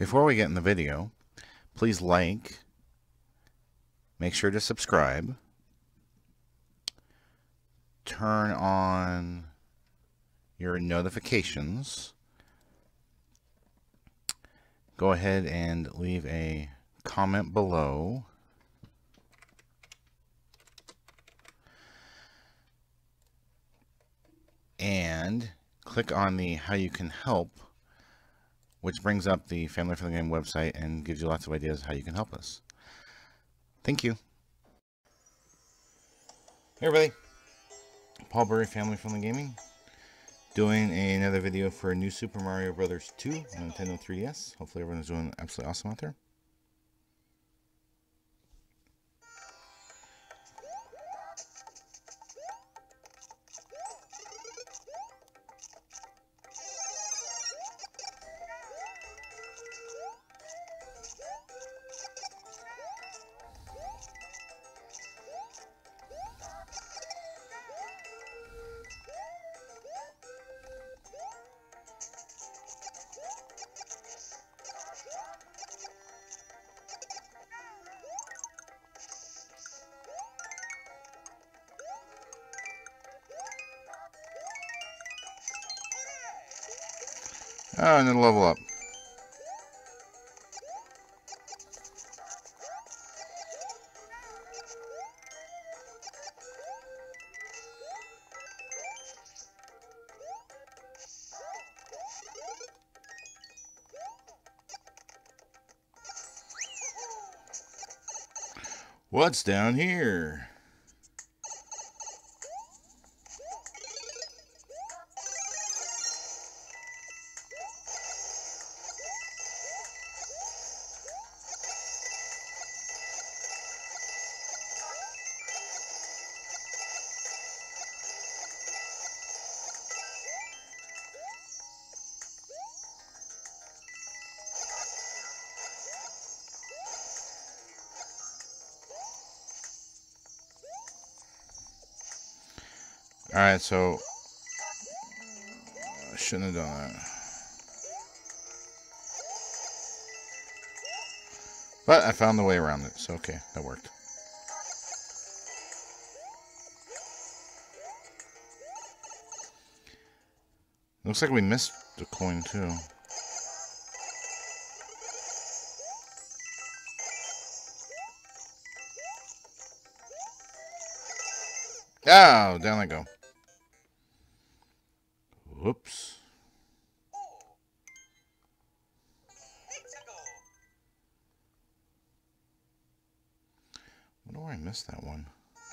Before we get in the video, please like, make sure to subscribe, turn on your notifications, go ahead and leave a comment below, and click on the how you can help, which brings up the Family Friendly Game website and gives you lots of ideas how you can help us. Thank you. Hey everybody, Paul Burry, Family Friendly Gaming, doing another video for New Super Mario Bros. 2 on Nintendo 3DS. Hopefully everyone's doing absolutely awesome out there. Oh, and then level up. What's down here? Alright, so I shouldn't have done that. But I found the way around it, so okay, that worked. Looks like we missed the coin too. Oh, down I go. Whoops. I wonder where I missed that one.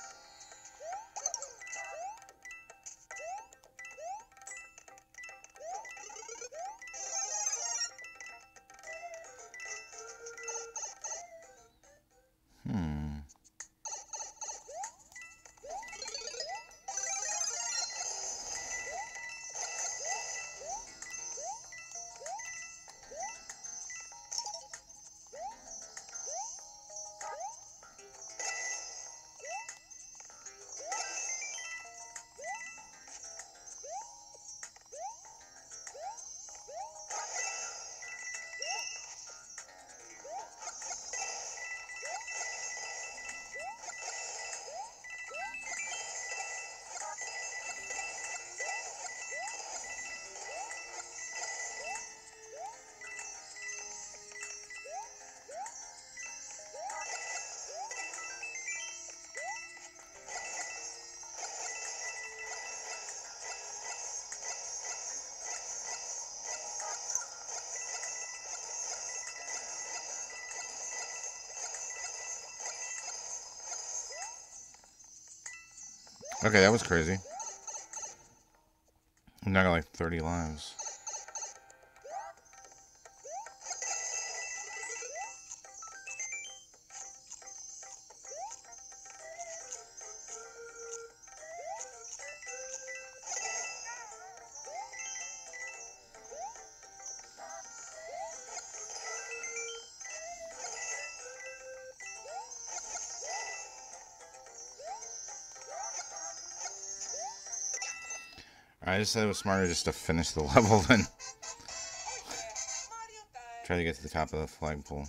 Okay, that was crazy. I'm now got like 30 lives. I just said it was smarter just to finish the level than... Try to get to the top of the flagpole.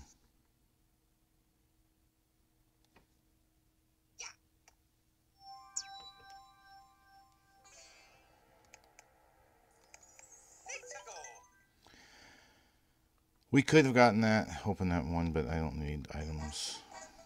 We could have gotten that, hoping that one, but I don't need items.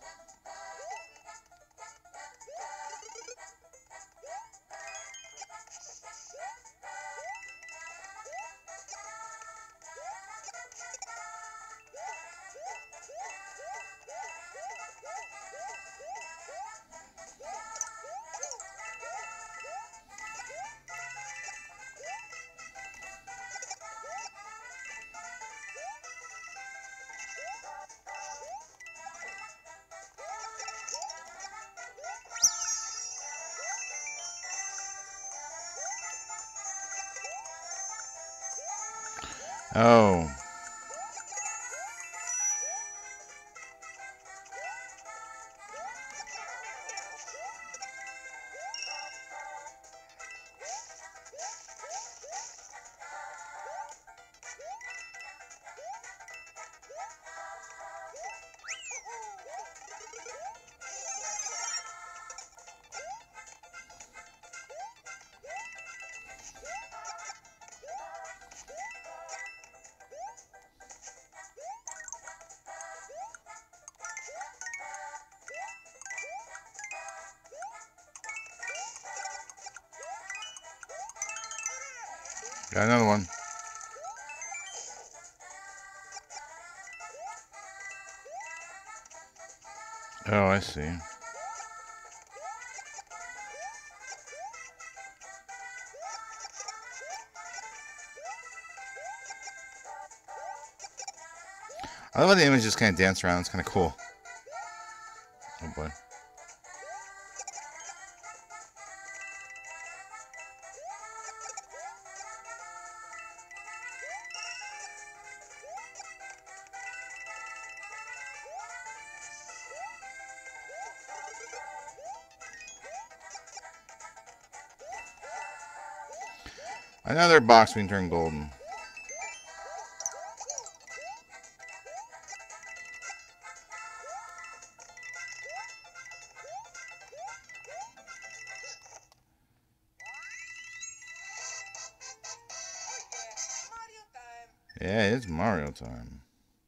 Oh. Got another one. Oh, I see. I love how the image just kind of dance around. It's kind of cool. Oh boy. Another box being turned golden. Yeah, it's Mario time.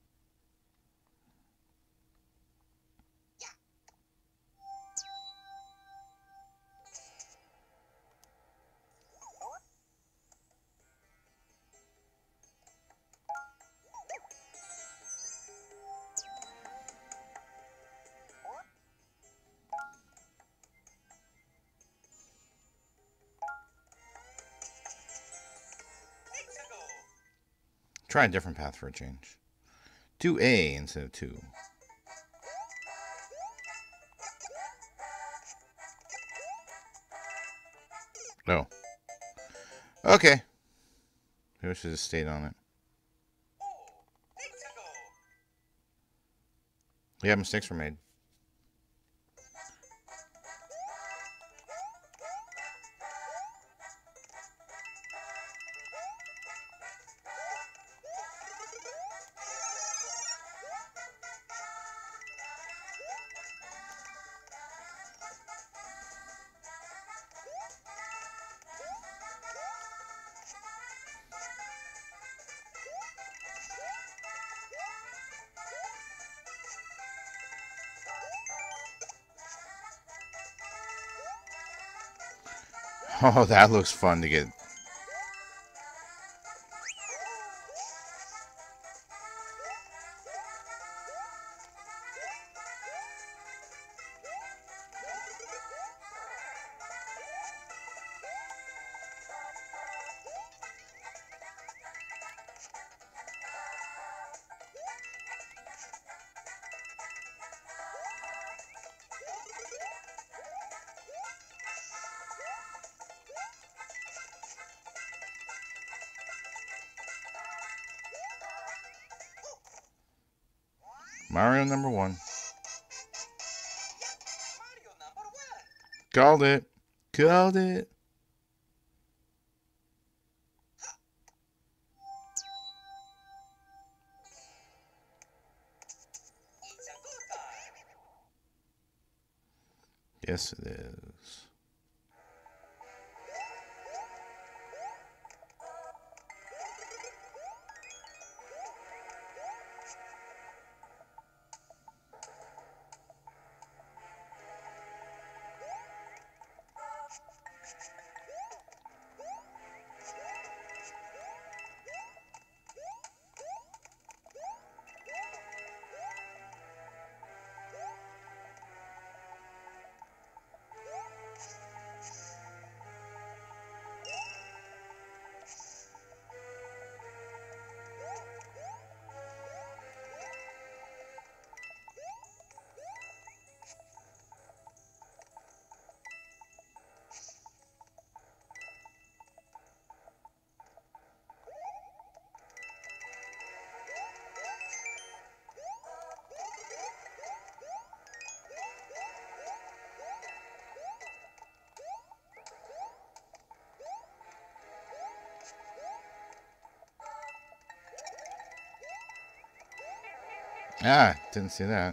Try a different path for a change. Do A instead of 2. No. Oh. Okay. Maybe I should have stayed on it. Yeah, mistakes were made. Oh, that looks fun to get. Mario number 1. Called it. Called it. Yes, it is. Ah, didn't see that.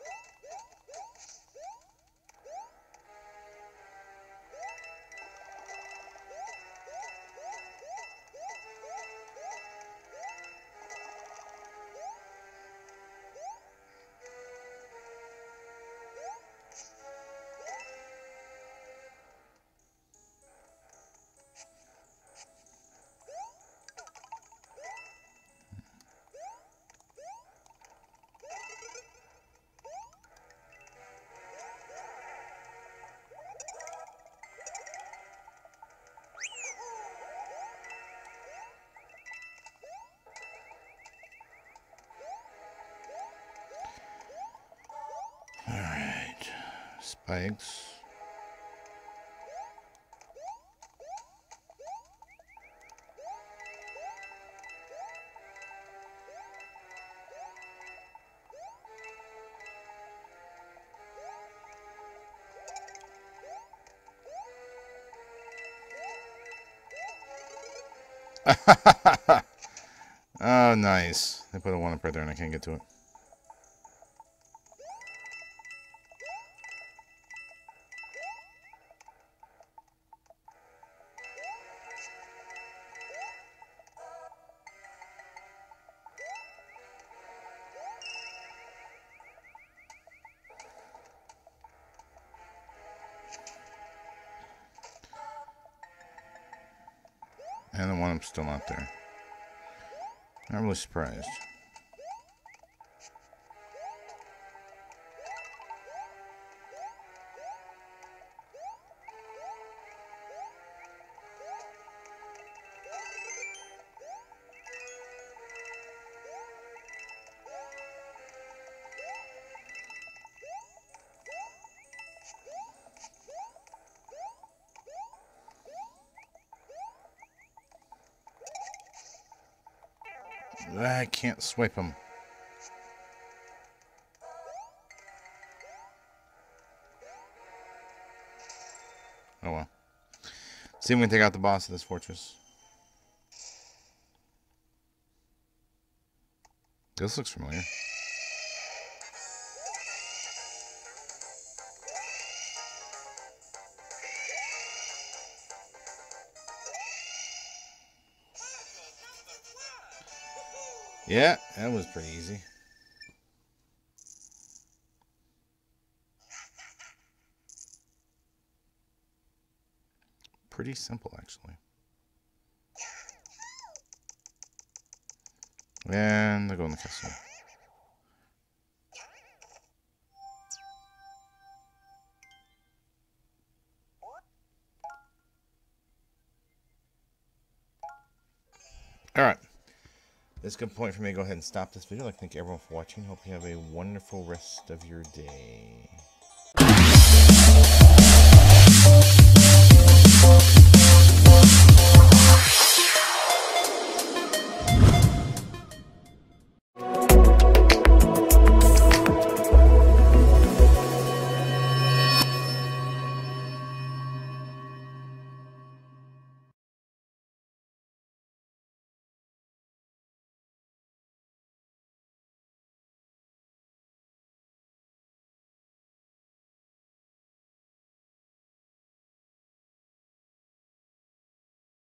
Alright. Spikes. Oh, nice. They put a 1 up right there and I can't get to it. And the 1 up's still not there. Not really surprised. I can't swipe him. Oh well. See if we can take out the boss of this fortress. This looks familiar. Yeah, that was pretty easy. Pretty simple, actually. And they go in the castle. Alright. That's a good point for me to go ahead and stop this video. I'd like to thank everyone for watching. Hope you have a wonderful rest of your day.